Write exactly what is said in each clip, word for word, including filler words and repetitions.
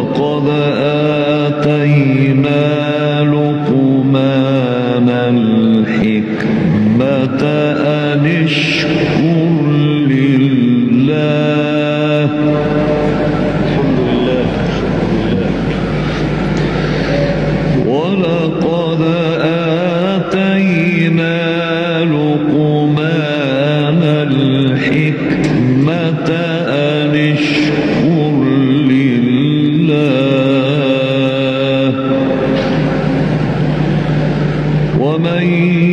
ولقد آتينا لقمان الحكمة أن اشكر لله. الحمد لله. ولقد آتينا لقمان الحكمة أن اشكر لله ومن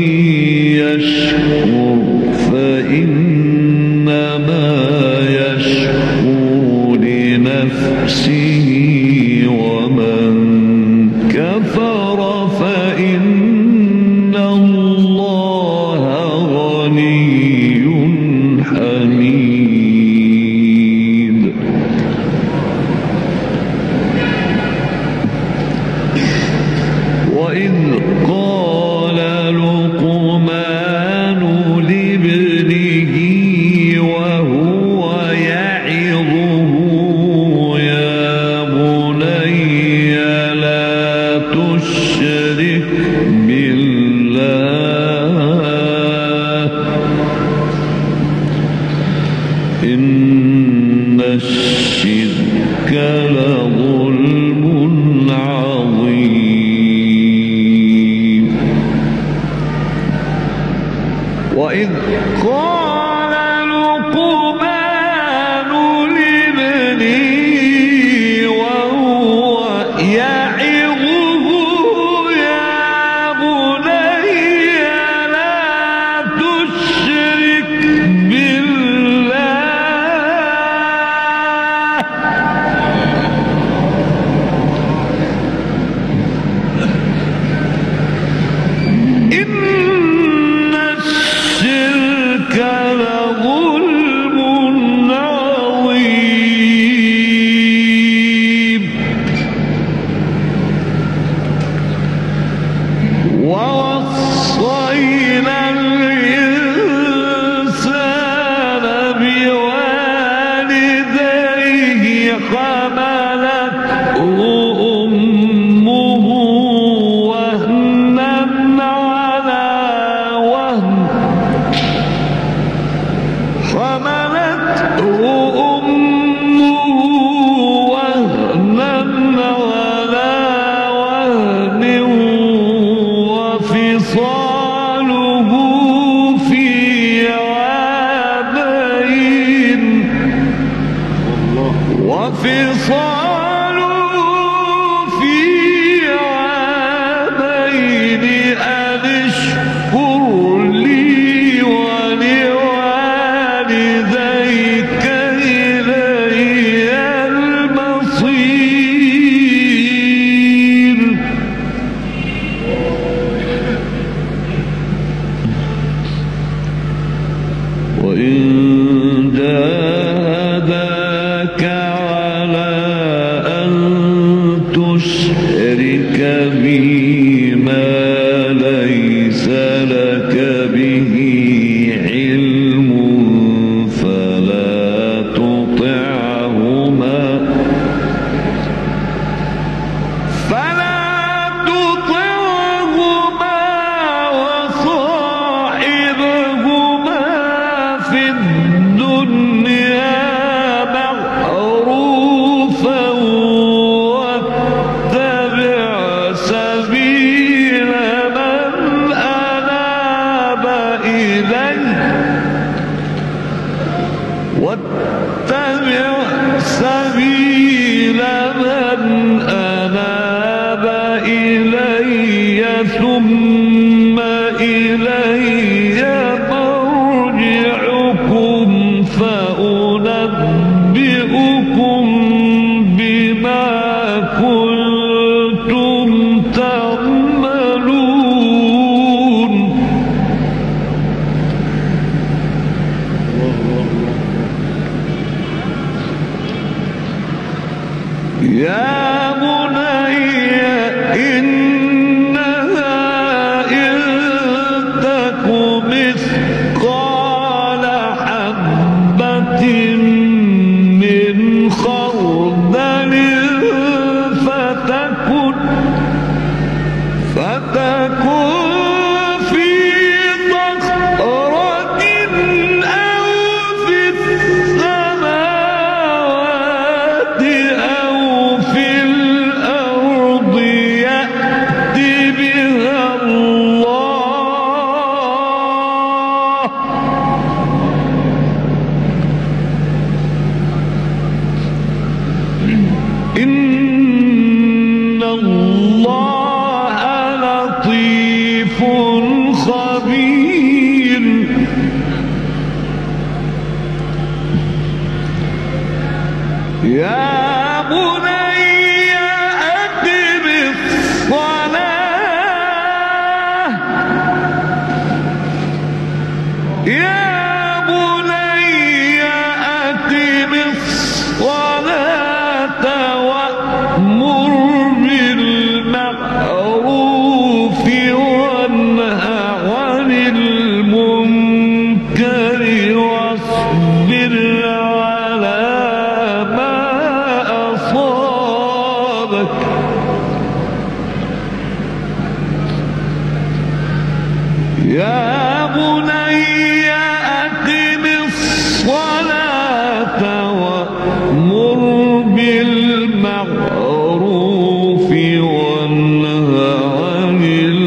يشكر فإنما يشكر لنفسه ومن كفر فإن الله غني حميد. وإذ قال لقمان لابنه وهو يعظه يا بني لا تشرك بالله إن الشرك لظلم عظيم. وإذ قال لقمان لابنه وهو يعظه يا بني لا تشرك بالله إن الشرك لظلم عظيم. ووصينا الإنسان بوالديه حملته أمه وهنا على وهن حملته أمه وهنا على وهن وفصاله في عامين وفصاله في عامين أن اشكر لي ولوالديك إلي المصير. وإن جاهداك على أن تشرك بي ما ليس لك به علم فلا تطعهما فلا تطعهما وصاحبهما في الدنيا معروفا واتبع سبيل من أناب إلي واتبع سبيل من أناب إلي ثم إلي مرجعكم فأنبئكم بما كنتم تعملون. يا بني إنها إن تك مثقال حبة من خردل بني أقم الصلاة يا بني أقم الصلاة وأمر بالمعروف وانه عن المنكر واصبر على ما أصابك يا بني أقم الصلاة وأمر بالمعروف وانه عن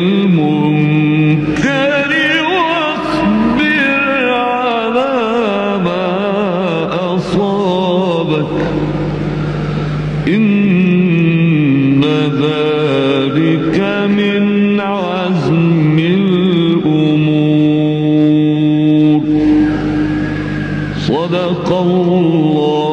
المنكر واصبر على ما أصابك إن ذلك من عزم الأمور صدق الله